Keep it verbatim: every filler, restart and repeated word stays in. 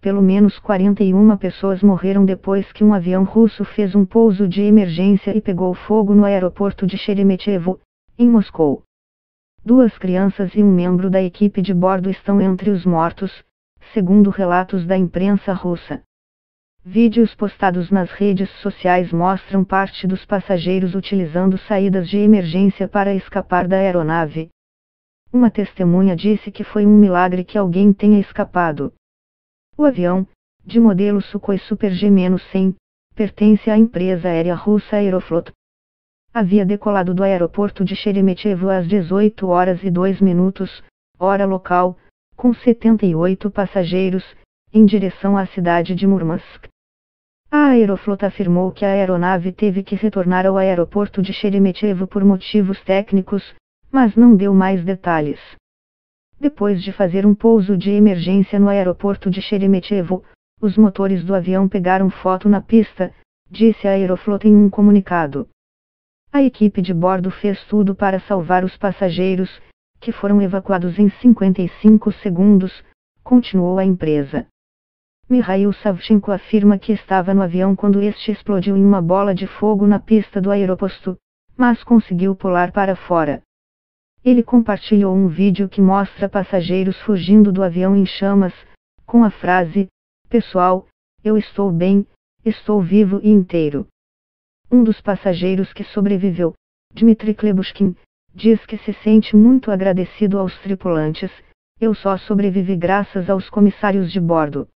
pelo menos quarenta e uma pessoas morreram depois que um avião russo fez um pouso de emergência e pegou fogo no aeroporto de Sheremetyevo, em Moscou. Duas crianças e um membro da equipe de bordo estão entre os mortos, segundo relatos da imprensa russa. Vídeos postados nas redes sociais mostram parte dos passageiros utilizando saídas de emergência para escapar da aeronave. Uma testemunha disse que foi um milagre que alguém tenha escapado. O avião, de modelo Sukhoi Super G cem, pertence à empresa aérea russa Aeroflot. Havia decolado do aeroporto de Sheremetyevo às dezoito horas e dois minutos, hora local, com setenta e oito passageiros, em direção à cidade de Murmansk. A Aeroflot afirmou que a aeronave teve que retornar ao aeroporto de Sheremetyevo por motivos técnicos, mas não deu mais detalhes. Depois de fazer um pouso de emergência no aeroporto de Sheremetyevo, os motores do avião pegaram fogo na pista, disse a Aeroflot em um comunicado. A equipe de bordo fez tudo para salvar os passageiros, que foram evacuados em cinquenta e cinco segundos, continuou a empresa. Mikhail Savchenko afirma que estava no avião quando este explodiu em uma bola de fogo na pista do aeroporto, mas conseguiu pular para fora. Ele compartilhou um vídeo que mostra passageiros fugindo do avião em chamas, com a frase: "Pessoal, eu estou bem, estou vivo e inteiro." Um dos passageiros que sobreviveu, Dmitry Klebushkin, diz que se sente muito agradecido aos tripulantes: "Eu só sobrevivi graças aos comissários de bordo."